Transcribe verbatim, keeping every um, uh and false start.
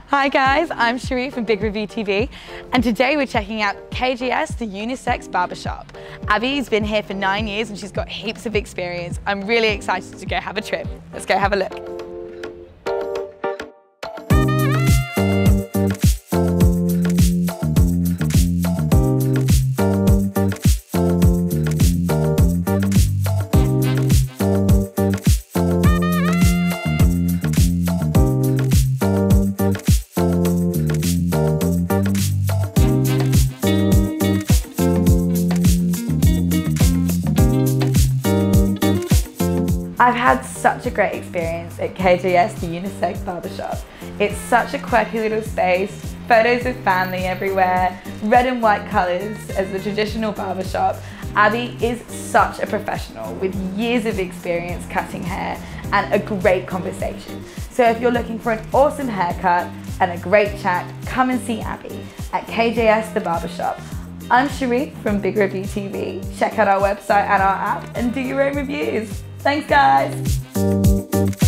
Hi guys, I'm Cherie from Big Review T V, and today we're checking out K J S The Unisex Barbershop. Abby's been here for nine years and she's got heaps of experience. I'm really excited to go have a trip. Let's go have a look. I've had such a great experience at K J S The Unisex Barbershop. It's such a quirky little space, photos of family everywhere, red and white colours as the traditional barbershop. Abby is such a professional with years of experience cutting hair and a great conversation. So if you're looking for an awesome haircut and a great chat, come and see Abby at K J S The Barbershop. I'm Cherie from Big Review T V. Check out our website and our app and do your own reviews. Thanks guys!